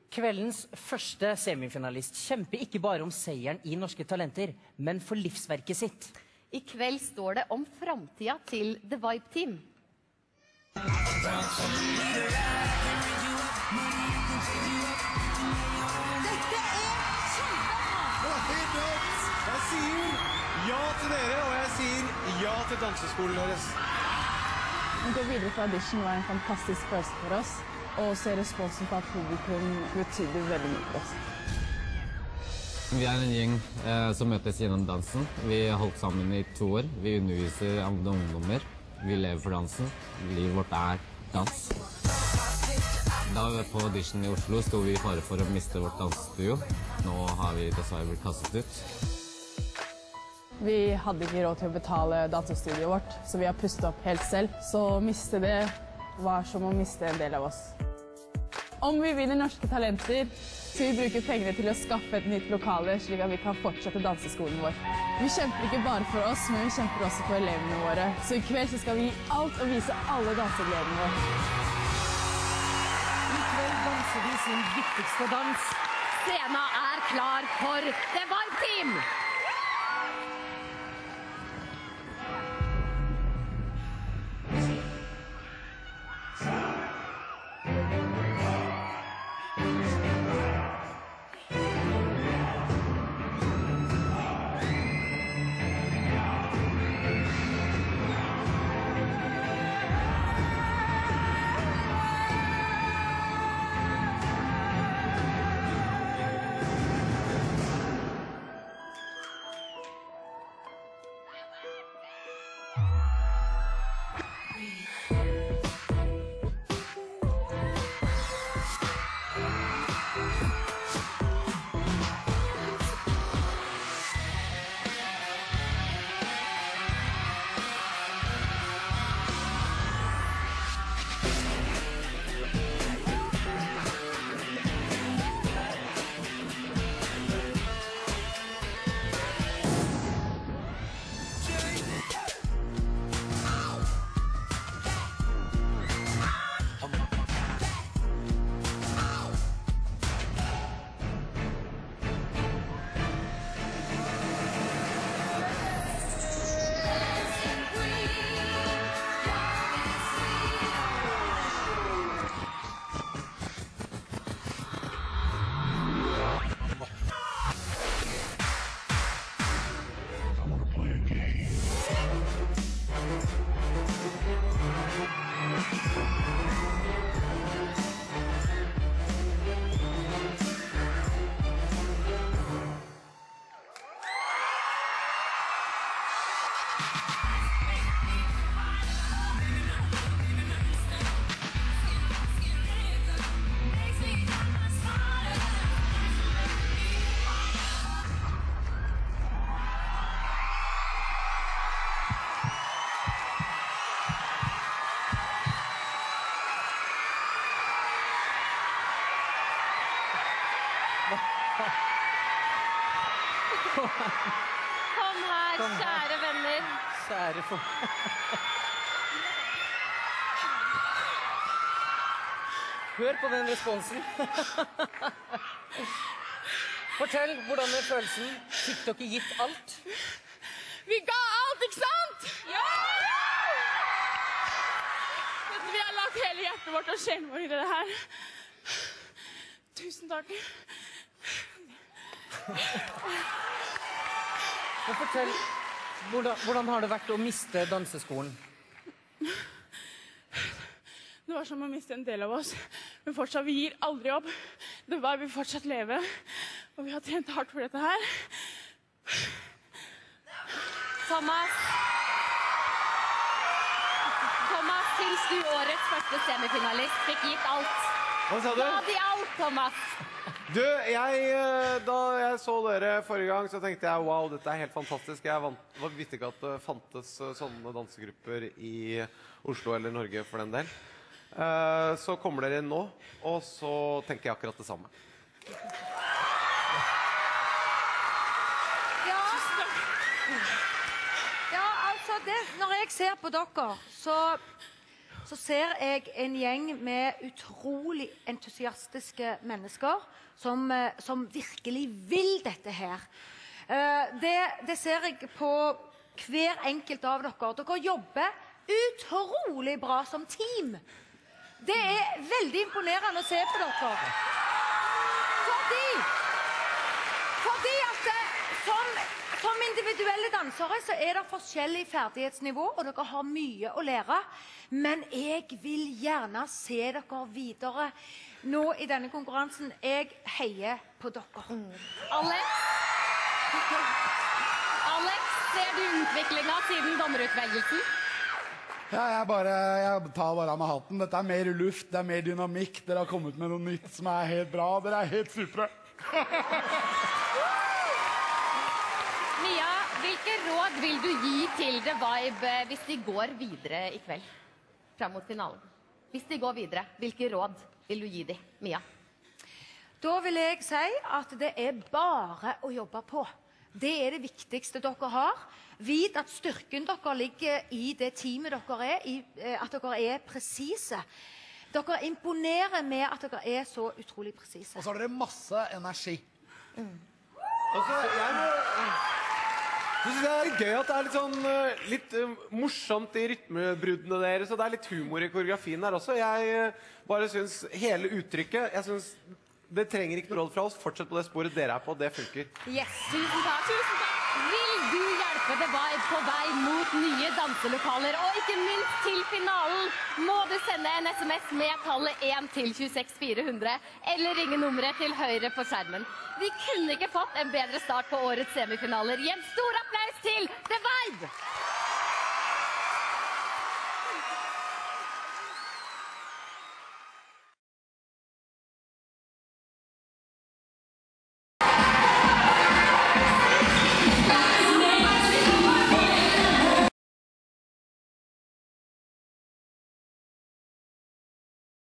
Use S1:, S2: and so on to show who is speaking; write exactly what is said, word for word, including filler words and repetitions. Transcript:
S1: Kveldens første semifinalist kjemper ikke bare om seieren i Norske Talenter, men for livsverket sitt.
S2: I kveld står det om framtida til The Vibe Team.
S3: Dette er kjempebra!
S4: Jeg sier ja til dere, og jeg sier ja til danseskolen deres.
S5: Å gå videre fra audition var en fantastisk følelse for oss, og se responsen fra publikum betydde veldig mye for oss.
S6: Vi er en gjeng eh, som møtes gjennom dansen. Vi har holdt sammen i to år. Vi underviser andre ungdommer. Vi lever for dansen. Livet vårt er dans. Da vi var på audition i Oslo, stod vi i fare for å miste vårt dansestudio. Nå har vi dessverre blitt kastet ut.
S5: Vi hadde ikke råd til å betale dansestudioet vårt, så vi har pustet opp helt selv. Så å miste det var som å miste en del av oss. Om vi vinner Norske Talenter, så vi bruker pengene til å skaffe et nytt lokale, slik at vi kan fortsette danseskolen vår. Vi kjemper ikke bare for oss, men vi kjemper også for elevene våre. Så i kveld så skal vi gi alt og vise alle dansegleden vår.
S1: I kveld danser de sin viktigste dans.
S2: Scenen er klar for The Vibe Team! Kom her, kjære venner.
S1: Kjære for... Hør på den responsen. Fortell, hvordan er følelsen? Fikk dere gitt alt?
S5: Vi ga alt, ikke sant? Ja! Vi har lagt hele hjertet vårt og sjelen vår i det her. Tusen takk.
S1: Men fortell, hvordan, hvordan har det vært å miste danseskolen?
S5: Det var som å miste en del av oss, men fortsatt, vi gir aldri opp. Det var vi fortsatt leve, og vi har trent hardt for dette her.
S2: Thomas. Thomas, syns du årets første semifinalist fikk gitt alt?
S4: Hva sa du?
S2: Ga de alt, Thomas?
S4: Du, jeg, da jeg så dere forrige gang, så tenkte jeg, wow, dette er helt fantastisk. Jeg vant, visste ikke at det fantes sånne dansegrupper i Oslo eller Norge for den del. Uh, så kommer dere inn nå, og så tenker jeg akkurat det samme.
S3: Ja, ja altså det, når jeg ser på dere, så, så ser jeg en gjeng med utrolig entusiastiske mennesker som, eh, som virkelig vil dette her. Eh, det, det ser jeg på hver enkelt av dere. Dere jobber utrolig bra som team. Det er veldig imponerende å se på dere. Fordi, fordi at det, som, som individuelle dansere så er det forskjellig ferdighetsnivå, og dere har mye å lære. Men jeg vil gjerne se dere videre nå i denne konkurransen. Jeg heier på dere.
S2: Mm. Alex? Alex, ser du utviklingen siden dommerutvelgelsen?
S7: Ja, jeg, bare, jeg tar bare av meg hatten. Dette er mer luft, det er mer dynamikk. Dere har kommet med noe nytt som er helt bra. Dere er helt supre.
S2: Mia, hvilke råd vil du gi til The Vibe hvis de går videre i kveld? Frem mot finalen. Hvis de går videre, hvilke råd vil du gi dem, Mia?
S3: Da vil jeg si at det er bare å jobbe på. Det er det viktigste dere har. Vit at styrken dere ligger i det teamet dere er, i at dere er presise. Dere imponerer med at dere er så utrolig presise.
S7: Og så har dere masse energi.
S3: Mm.
S4: Altså, jeg må... Så synes jeg det er gøy at det er litt sånn uh, litt uh, morsomt i rytmebruddene deres, og det er litt humor i koreografien der også. Jeg uh, bare synes hele uttrykket, jeg synes det trenger ikke noe råd fra oss. Fortsett på det sporet dere er på, det funker.
S2: Yes, tusen takk. Tusen takk. Vil du hjelpe The Vibe på vei mot nye danselokaler, og ikke minst til finalen, må du sende en sms med tallet én til tjueseks fire hundre, eller ringe nummeret til høyre på skjermen. Vi kunne ikke fått en bedre start på årets semifinaler. Gi en stor applaus til The Vibe!